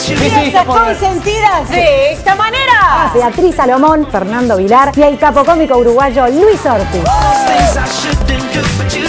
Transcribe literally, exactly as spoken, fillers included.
Esas consentidas de esta manera. Beatriz Salomón, Fernando Vilar y el capo cómico uruguayo Luis Ortiz.